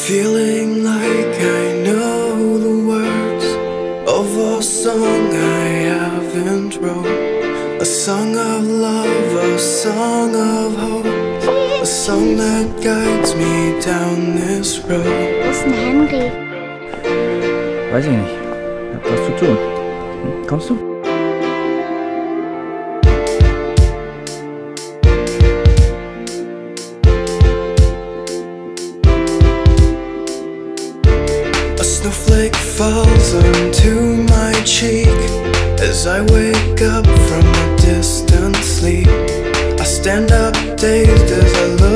Feeling like I know the words of a song I haven't wrote. A song of love, a song of hope, a song that guides me down this road. Wo ist denn Henry? Weiß ich nicht. Ich hab was zu tun. Kommst du? A snowflake falls onto my cheek as I wake up from a distant sleep. I stand up dazed as I look